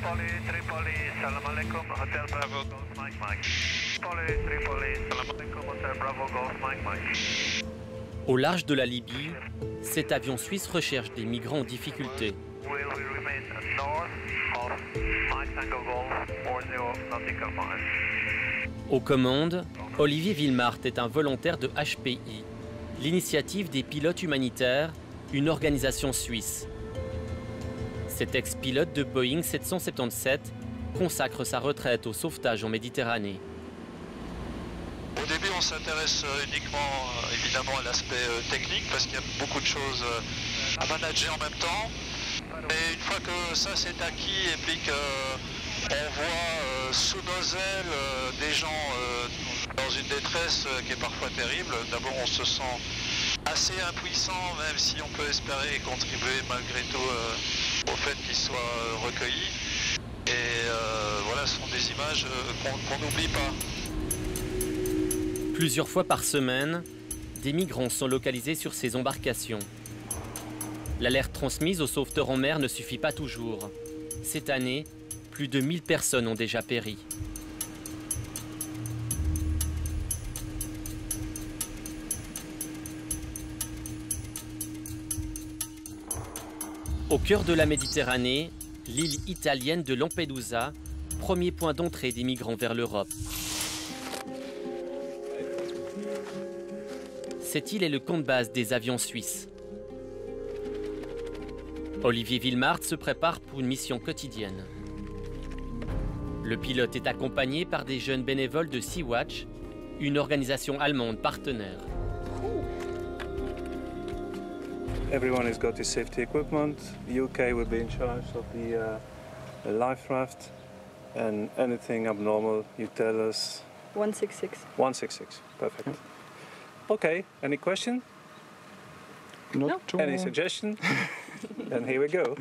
Tripoli, salam alaikum, Hotel Bravo Golf Mike Mike. Tripoli, salam alaikum, Hotel Bravo Golf Mike Mike. Au large de la Libye, cet avion suisse recherche des migrants en difficulté. Will we remain north of Mike Tango Golf 40 nautical miles. Aux commandes, Olivier Wilmart est un volontaire de HPI, l'initiative des pilotes humanitaires, une organisation suisse. Cet ex-pilote de Boeing 777 consacre sa retraite au sauvetage en Méditerranée. Au début, on s'intéresse uniquement évidemment à l'aspect technique parce qu'il y a beaucoup de choses à manager en même temps. Mais une fois que ça c'est acquis et puis qu'on voit sous nos ailes des gens dans une détresse qui est parfois terrible, d'abord on se sent assez impuissant, même si on peut espérer contribuer malgré tout au fait qu'ils soient recueillis. Et voilà, ce sont des images qu'on n'oublie pas. Plusieurs fois par semaine, des migrants sont localisés sur ces embarcations. L'alerte transmise aux sauveteurs en mer ne suffit pas toujours. Cette année, plus de 1000 personnes ont déjà péri. Au cœur de la Méditerranée, l'île italienne de Lampedusa, premier point d'entrée des migrants vers l'Europe. Cette île est le camp de base des avions suisses. Olivier Wilmart se prépare pour une mission quotidienne. Le pilote est accompagné par des jeunes bénévoles de Sea-Watch, une organisation allemande partenaire. Everyone has got his safety equipment. The UK will be in charge of the life raft, and anything abnormal, you tell us. 166. 166, perfect. Okay, any question? No. Any suggestion? Then here we go.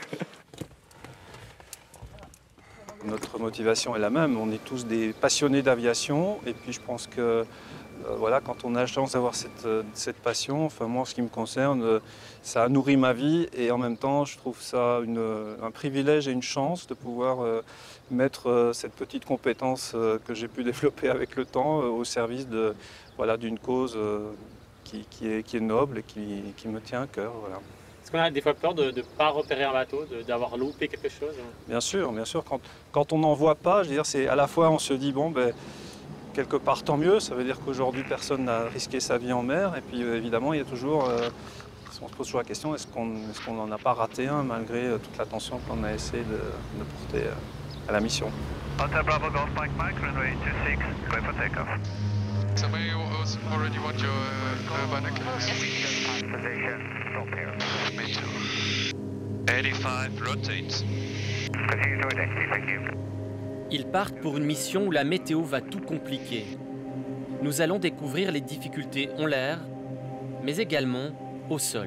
Notre motivation est la même, on est tous des passionnés d'aviation et puis je pense que voilà, quand on a la chance d'avoir cette passion, enfin moi en ce qui me concerne, ça a nourri ma vie et en même temps je trouve ça un privilège et une chance de pouvoir mettre cette petite compétence que j'ai pu développer avec le temps au service d'une cause qui est noble et qui me tient à cœur. Voilà. Est-ce qu'on a des fois peur de ne pas repérer un bateau, d'avoir loupé quelque chose? Bien sûr. Quand on n'en voit pas, je veux dire, c'est à la fois on se dit bon ben quelque part tant mieux, ça veut dire qu'aujourd'hui personne n'a risqué sa vie en mer et puis évidemment il y a toujours, on se pose toujours la question est-ce qu'on n'en a pas raté un malgré toute l'attention qu'on a essayé de porter à la mission. Hotel Bravo Golf Mike Mike, runway 26, clear for takeoff. So may you also already want your binoculars? Position, stop here. Me too. 85, rotate. Continue to identity, thank you. Ils partent pour une mission où la météo va tout compliquer. Nous allons découvrir les difficultés en l'air, mais également au sol.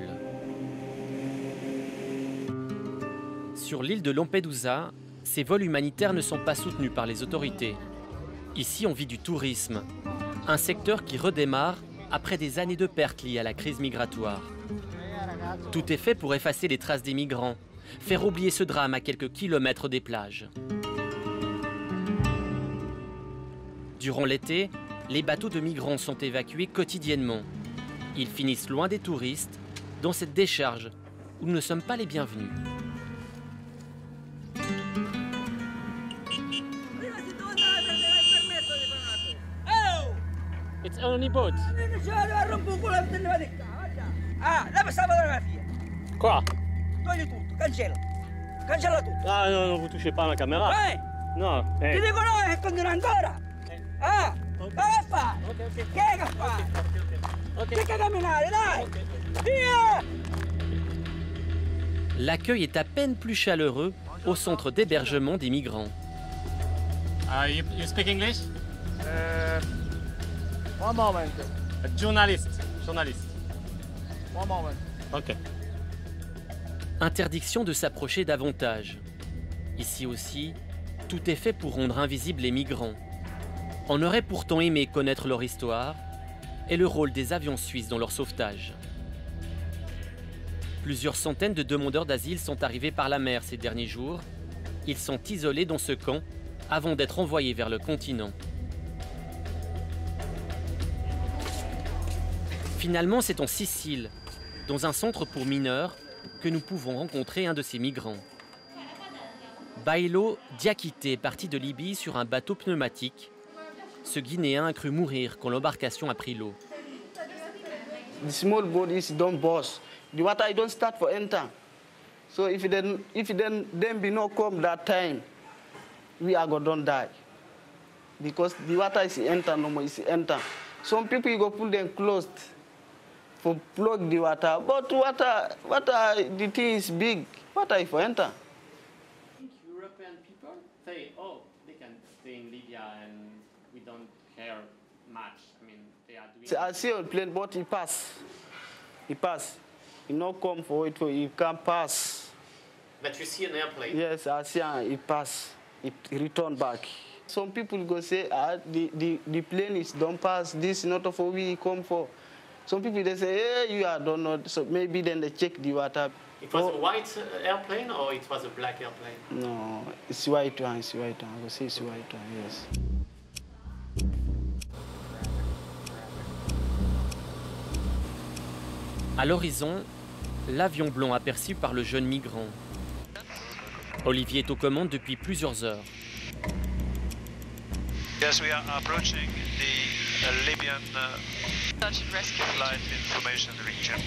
Sur l'île de Lampedusa, ces vols humanitaires ne sont pas soutenus par les autorités. Ici, on vit du tourisme, un secteur qui redémarre après des années de pertes liées à la crise migratoire. Tout est fait pour effacer les traces des migrants, faire oublier ce drame à quelques kilomètres des plages. Durant l'été, les bateaux de migrants sont évacués quotidiennement. Ils finissent loin des touristes, dans cette décharge où nous ne sommes pas les bienvenus. It's only boat. Ah, là, ça va dans la fille. Quoi? Togli tutto, cancella. Cancella tutto. Ah non, vous touchez pas à la caméra. Non. Ti dico no, e continua ancora. Ah, che fa? Che fa? Che camminare, dai. Via! L'accueil est à peine plus chaleureux au centre d'hébergement des migrants. You speak English? One moment. Journalist. One moment. Ok. Interdiction de s'approcher davantage. Ici aussi, tout est fait pour rendre invisibles les migrants. On aurait pourtant aimé connaître leur histoire et le rôle des avions suisses dans leur sauvetage. Plusieurs centaines de demandeurs d'asile sont arrivés par la mer ces derniers jours Ils sont isolés dans ce camp avant d'être envoyés vers le continent. Finalement, c'est en Sicile, dans un centre pour mineurs, que nous pouvons rencontrer un de ces migrants. Bailo Diakité, parti de Libye sur un bateau pneumatique. Ce Guinéen a cru mourir quand l'embarcation a pris l'eau. The small boat is don't burst. The water don't start for enter. So if them be no come that time, we are gonna die. Because the water is enter no more, is enter. Some people go pull them closed for plug the water. But water the thing is big. Water is for enter. European people say, oh, they can stay in Libya and we don't care much. I mean, they are doing... I see a plane, but he pass. He pass. He no come for it, he can't pass. But you see an airplane? Yes, I see he pass. It return back. Some people go say, the plane is don't pass. This is not for we come for. Some people they say, hey, you are don't know. So maybe then they check the water. It was a white airplane or it was a black airplane? No, it's white one. It's white one. I go say it's white one. Yes. À l'horizon, l'avion blanc aperçu par le jeune migrant. Olivier est aux commandes depuis plusieurs heures. Yes, we are approaching the Libyan Flight Information Region.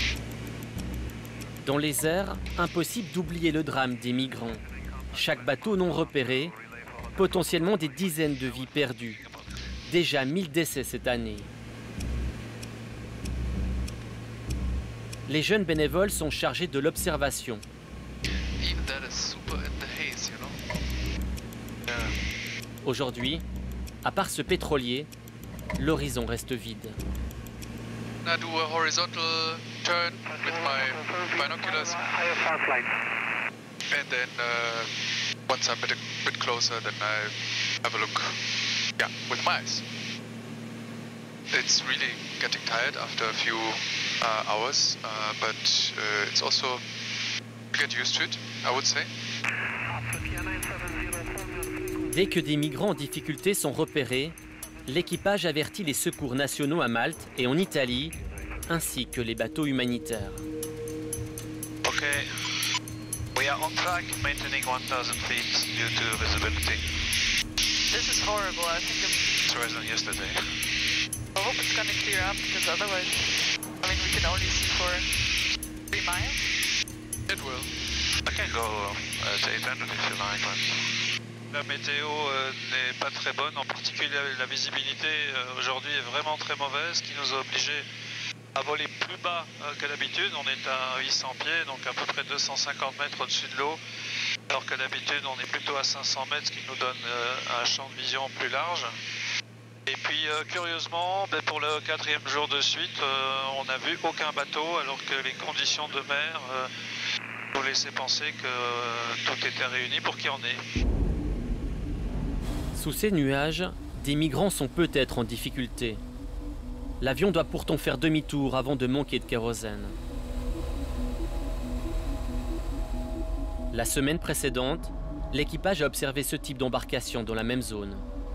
Dans les airs, impossible d'oublier le drame des migrants. Chaque bateau non repéré, potentiellement des dizaines de vies perdues. Déjà 1000 décès cette année. Les jeunes bénévoles sont chargés de l'observation. Aujourd'hui, à part ce pétrolier, l'horizon reste vide. I do a horizontal turn with my binoculars, and then once I'm a bit closer, then I have a look, yeah, with my eyes. It's really getting tired after a few hours, but it's also get used to it, I would say. Dès que des migrants en difficulté sont repérés, l'équipage avertit les secours nationaux à Malte et en Italie, ainsi que les bateaux humanitaires. Okay, we are on track, maintaining 1000 feet due to visibility. This is horrible. I think It's worse than yesterday. I hope it's gonna clear up because otherwise, I mean, we can only see for 3 miles. It will. I can go at 800 if you like. La météo n'est pas très bonne, en particulier la visibilité aujourd'hui est vraiment très mauvaise, ce qui nous a obligés à voler plus bas que d'habitude. On est à 800 pieds, donc à peu près 250 mètres au-dessus de l'eau, alors que d'habitude on est plutôt à 500 mètres, ce qui nous donne un champ de vision plus large. Et puis curieusement, pour le 4e jour de suite, on n'a vu aucun bateau, alors que les conditions de mer nous laissaient penser que tout était réuni pour qu'il y en ait. Sous ces nuages, des migrants sont peut-être en difficulté. L'avion doit pourtant faire demi-tour avant de manquer de kérosène. La semaine précédente, l'équipage a observé ce type d'embarcation dans la même zone.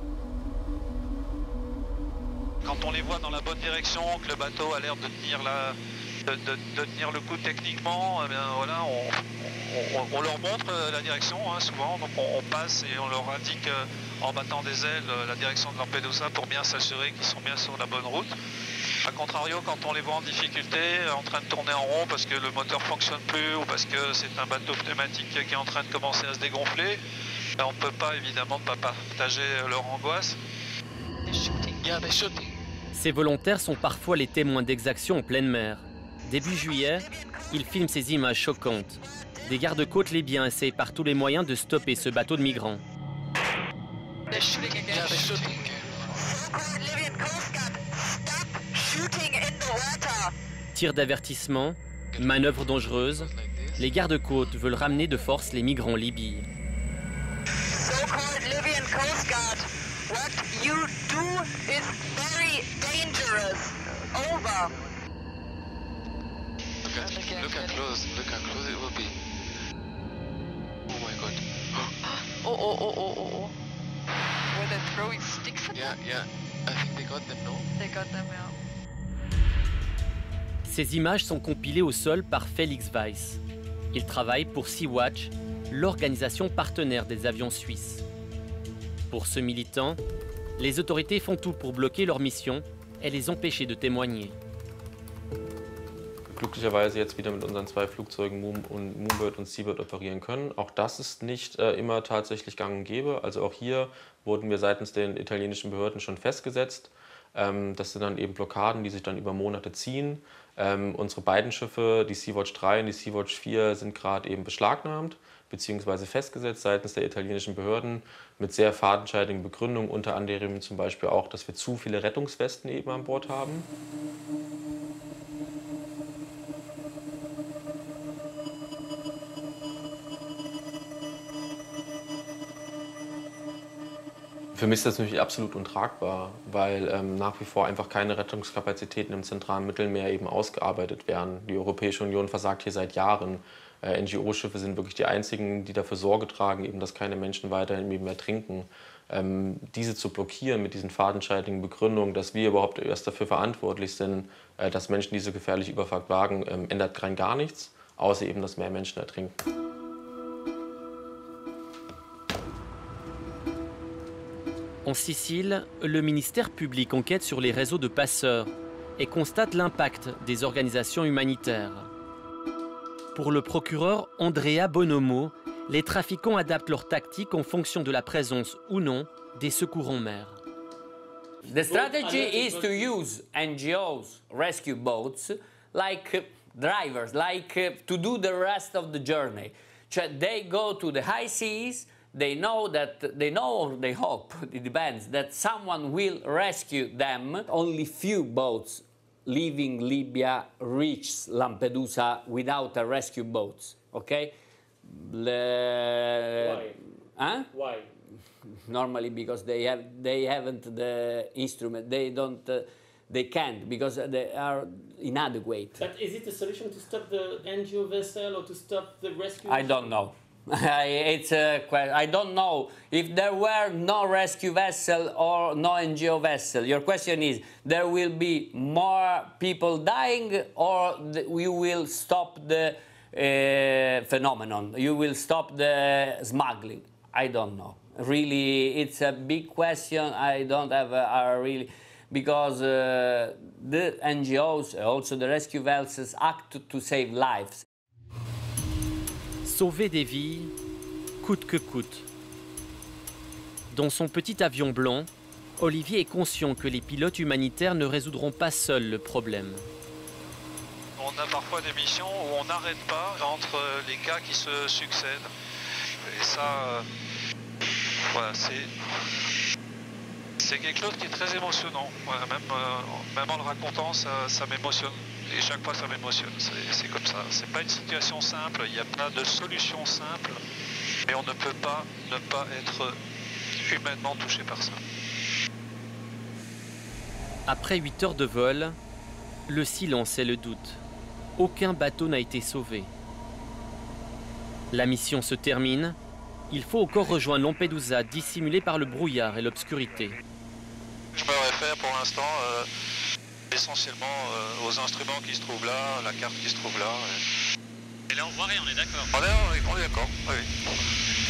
Quand on les voit dans la bonne direction, que le bateau a l'air de tenir le coup techniquement, eh bien, voilà, on leur montre la direction souvent, donc on passe et on leur indique en battant des ailes la direction de Lampedusa pour bien s'assurer qu'ils sont bien sur la bonne route. A contrario, quand on les voit en difficulté, en train de tourner en rond parce que le moteur ne fonctionne plus ou parce que c'est un bateau pneumatique qui est en train de commencer à se dégonfler, on ne peut pas évidemment pas partager leur angoisse. Ces volontaires sont parfois les témoins d'exactions en pleine mer. Début juillet, ils filment ces images choquantes. Des gardes-côtes libyens essayent par tous les moyens de stopper ce bateau de migrants. Tir d'avertissement, manœuvre dangereuse, les gardes-côtes veulent ramener de force les migrants en Libye. Look how close it will be. Oh my god. Oh. Were they throwing sticks at them? Yeah. I think they got them, no? They got them, yeah. Ces images sont compilées au sol par Felix Weiss. Il travaille pour Sea-Watch, l'organisation partenaire des avions suisses. Pour ce militant, les autorités font tout pour bloquer leur mission et les empêcher de témoigner. Glücklicherweise jetzt wieder mit unseren 2 Flugzeugen Moonbird und Seabird operieren können. Auch das ist nicht immer tatsächlich gang und gäbe. Also auch hier wurden wir seitens den italienischen Behörden schon festgesetzt. Das sind dann eben Blockaden, die sich dann über Monate ziehen. Unsere beiden Schiffe, die Sea-Watch 3 und die Sea-Watch 4, sind gerade eben beschlagnahmt bzw. festgesetzt seitens der italienischen Behörden mit sehr fadenscheinigen Begründungen, unter anderem zum Beispiel auch, dass wir zu viele Rettungswesten eben an Bord haben. Für mich ist das natürlich absolut untragbar, weil nach wie vor einfach keine Rettungskapazitäten im zentralen Mittelmeer eben ausgearbeitet werden. Die Europäische Union versagt hier seit Jahren. NGO-Schiffe sind wirklich die einzigen, die dafür Sorge tragen, eben, dass keine Menschen weiterhin im Meer ertrinken. Diese zu blockieren mit diesen fadenscheinigen Begründungen, dass wir überhaupt erst dafür verantwortlich sind, dass Menschen diese gefährliche Überfahrt wagen, ändert rein gar nichts, außer eben, dass mehr Menschen ertrinken. En Sicile, le ministère public enquête sur les réseaux de passeurs et constate l'impact des organisations humanitaires. Pour le procureur Andrea Bonomo, les trafiquants adaptent leurs tactiques en fonction de la présence ou non des secours en mer. The strategy is to use NGOs, rescue boats, like drivers, like to do the rest of the journey. They go to the high seas. They know or they hope, it depends, that someone will rescue them. Only few boats leaving Libya reach Lampedusa without a rescue boat, okay? Why? Huh? Why? Normally because they haven't the instrument, they can't because they are inadequate. But is it a solution to stop the NGO vessel or to stop the rescue? I don't know. I don't know if there were no rescue vessel or no NGO vessel. Your question is, there will be more people dying or you will stop the phenomenon? You will stop the smuggling? I don't know. Really, it's a big question. I don't have a really... Because the NGOs, also the rescue vessels, act to save lives. Sauver des vies, coûte que coûte. Dans son petit avion blanc, Olivier est conscient que les pilotes humanitaires ne résoudront pas seuls le problème. On a parfois des missions où on n'arrête pas entre les cas qui se succèdent. Et ça, voilà, c'est quelque chose qui est très émotionnant. Voilà, même en le racontant, ça m'émotionne. Et chaque fois, ça m'émotionne. C'est comme ça. C'est pas une situation simple. Il n'y a pas de solution simple. Mais on ne peut pas ne pas être humainement touché par ça. Après 8 heures de vol, le silence et le doute. Aucun bateau n'a été sauvé. La mission se termine. Il faut encore rejoindre Lampedusa, dissimulé par le brouillard et l'obscurité. Je me réfère pour l'instant essentiellement aux instruments qui se trouvent là, la carte qui se trouve là. Et là on voit rien, on est d'accord. On est d'accord, oui.